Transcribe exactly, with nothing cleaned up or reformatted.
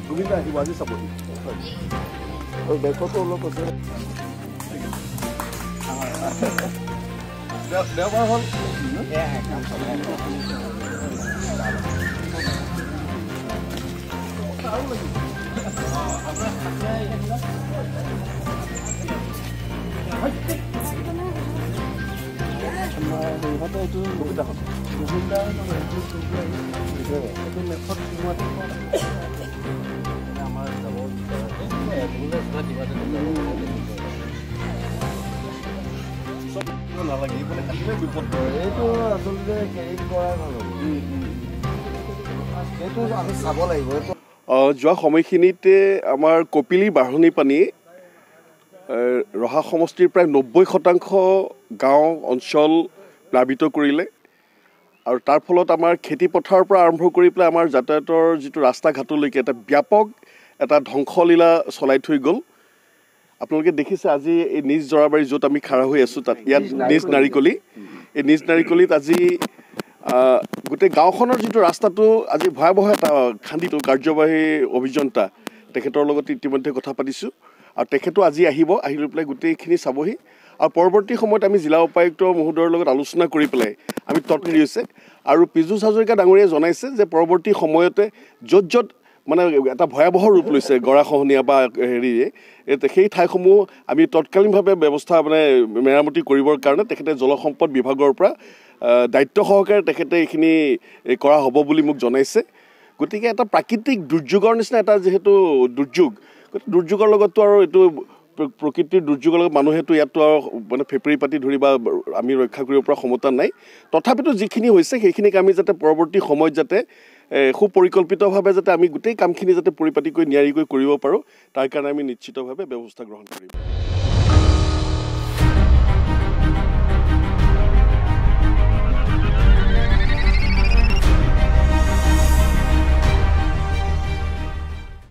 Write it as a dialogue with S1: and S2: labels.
S1: গোবিন্দা আহিব আজি চাবহি আৰু বেকতো অলপ আছে দেওবাৰ হ'ল এইটো সুবিধা হ'ল সুবিধা এইটো মেথড আমাৰ নালাগে বিপদ এইটো আচলতে কেৰি কৰাই ভাল হ'ব এইটো আমি চাব লাগিব যোৱা সময়খিনিতে আমাৰ কপিলী বাঢ়নী পানী ৰহা সমষ্টিৰ প্ৰায় নব্বৈ শতাংশ গাঁও অঞ্চল প্লাবিত কৰিলে আৰু তাৰ ফলত আমাৰ খেতি পথাৰৰ পৰা আৰম্ভ কৰি পেলাই আমাৰ যাতায়াতৰ যিটো ৰাস্তা ঘাটলৈকে এটা ব্যাপক এটা ধ্বংসলীলা চলাই থৈ গ'ল আপোনালোকে দেখিছে আজি এই নিজ জৰাবাৰী য'ত আমি খাৰা হৈ আছোঁ তাত ইয়াত নিজ নাৰিকলি এই নিজ নাৰিকলিত আজি গোটেই গাঁওখনৰ যিটো ৰাস্তাটো আজি ভয়াৱহ এটা খান্দিটো কাৰ্যবাহী অভিযন্তা তেখেতৰ লগত ইতিমধ্যে কথা পাতিছোঁ আৰু তেখেতো আজি আহিব আহি লৈ পেলাই গোটেইখিনি চাবহি আৰু পৰৱৰ্তী সময়ত আমি জিলা উপায়ুক্ত মহোদয়ৰ লগত আলোচনা কৰি পেলাই আমি তৎকাৰী হৈছে আৰু পীযুষ হাজৰিকা ডাঙৰীয়াই জনাইছে যে পৰৱৰ্তী সময়তে য'ত য'ত মানে এটা ভয়াৱহ ৰূপ লৈছে গৰাখহনীয়া বা হেৰিয়ে সেই ঠাইসমূহ আমি তৎকালীনভাৱে ব্যৱস্থা মানে মেৰামতি কৰিবৰ কাৰণে তেখেতে জলসম্পদ বিভাগৰ পৰা দায়িত্ব সহকাৰে তেখেতে এইখিনি কৰা হ'ব বুলি মোক জনাইছে গতিকে এটা প্ৰাকৃতিক দুৰ্যোগৰ নিচিনা এটা যিহেতু দুৰ্যোগ দুৰ্যোগৰ লগততো আৰু এইটো প্ৰকৃতিৰ দুৰ্যোগৰ লগত মানুহেতো ইয়াততো আৰু মানে ফেপৰি পাতি ধৰি বা আমি ৰক্ষা কৰিব পৰা ক্ষমতা নাই তথাপিতো যিখিনি হৈছে সেইখিনিক আমি যাতে পৰৱৰ্তী সময়ত যাতে সুপৰিকল্পিতভাৱে যাতে আমি গোটেই কামখিনি যাতে পৰিপাটিকৈ নিয়াৰিকৈ কৰিব পাৰোঁ তাৰ কাৰণে আমি নিশ্চিতভাৱে ব্যৱস্থা গ্ৰহণ কৰিম